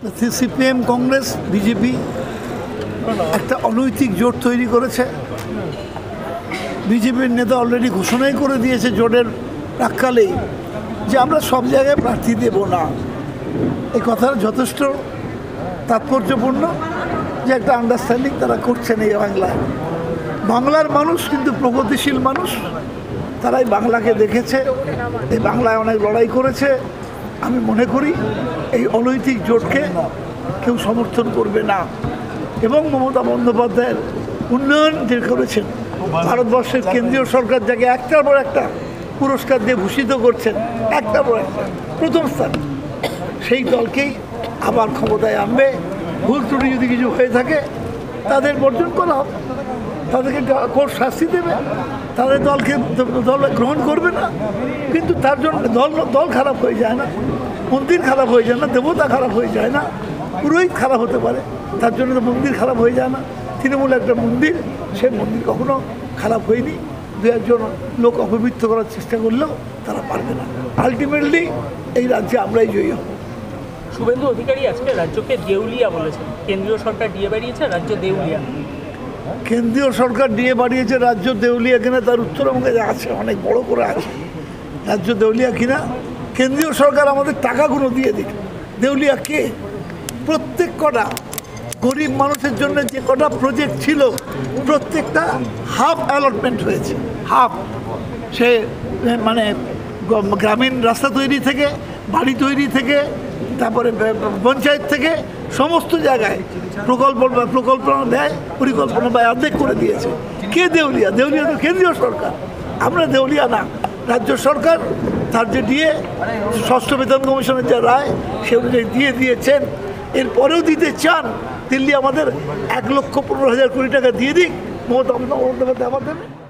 CPM, Congress, BJP একটা অনৈতিক জোট তৈরি করেছে। বিজেপির নেতা অলরেডি ঘোষণাই করে দিয়েছে জোটের প্রাক্কালেই যে আমরা সব জায়গায় প্রার্থী দেব না। এই কথাটা যথেষ্ট তাৎপর্যপূর্ণ যে একটা আন্ডারস্ট্যান্ডিং তারা করছেন এই বাংলায়। বাংলার মানুষ কিন্তু প্রগতিশীল মানুষ, তারাই বাংলাকে দেখেছে, এই বাংলায় অনেক লড়াই করেছে। আমি মনে করি এই অনৈতিক জোটকে কেউ সমর্থন করবে না। এবং মমতা বন্দ্যোপাধ্যায়ের উন্নয়ন যে করেছেন, ভারতবর্ষের কেন্দ্রীয় সরকার যাকে একটার পর একটা পুরস্কার দিয়ে ভূষিত করছেন, একটার পর একটা প্রথম স্থান, সেই দলকেই আবার ক্ষমতায় আনবে। ভুল ত্রুটি যদি কিছু হয়ে থাকে তাদের বর্জন করা হবে, তাদেরকে কোর্ট শাস্তি দেবে, তাদের দলকে দল গ্রহণ করবে না। কিন্তু তার জন্য দল খারাপ হয়ে যায় না, মন্দির খারাপ হয়ে যায় না, দেবতা খারাপ হয়ে যায় না, পুরোহিত খারাপ হতে পারে, তার জন্য তো মন্দির খারাপ হয়ে যায় না। তৃণমূল একটা মন্দির, সে মন্দির কখনো খারাপ হয়নি। দু একজন লোক অপবিত্র করার চেষ্টা করলেও তারা পারবে না। আলটিমেটলি এই রাজ্যে আমরাই জয়ী হব। শুভেন্দু অধিকারী আজকে রাজ্যকে দেউলিয়া বলেছেন। কেন্দ্রীয় সরকার দিয়ে বাড়িয়েছে, রাজ্য দেউলিয়া। কেন্দ্রীয় সরকার দিয়ে বাড়িয়েছে, রাজ্য দেউলিয়া কিনা তার উত্তর আমাকে আছে, অনেক বড় করে আছে। রাজ্য দেউলিয়া কিনা, কেন্দ্রীয় সরকার আমাদের টাকাগুলো দিয়ে দিক। দেউলিয়া কে? প্রত্যেক কটা গরিব মানুষের জন্য যে কটা প্রজেক্ট ছিল প্রত্যেকটা হাফ অ্যালটমেন্ট হয়েছে, হাফ। সে মানে গ্রামীণ রাস্তা তৈরি থেকে, বাড়ি তৈরি থেকে, তারপরে পঞ্চায়েত থেকে সমস্ত জায়গায় প্রকল্পনা দেয়, পরিকল্পনা ব্যয় অর্ধেক করে দিয়েছে। কে দেউলিয়া? দেউলিয়া তো কেন্দ্রীয় সরকার, আমরা দেউলিয়া না। রাজ্য সরকার তার যে দিয়ে ষষ্ঠ বেতন কমিশনের যে রায় সে অনুযায়ী দিয়ে দিয়েছেন, এরপরেও দিতে চান। দিল্লি আমাদের 1,15,000 কোটি টাকা দিয়ে দিক, মমতা বন্দ্যোপাধ্যায় আবার দেবে।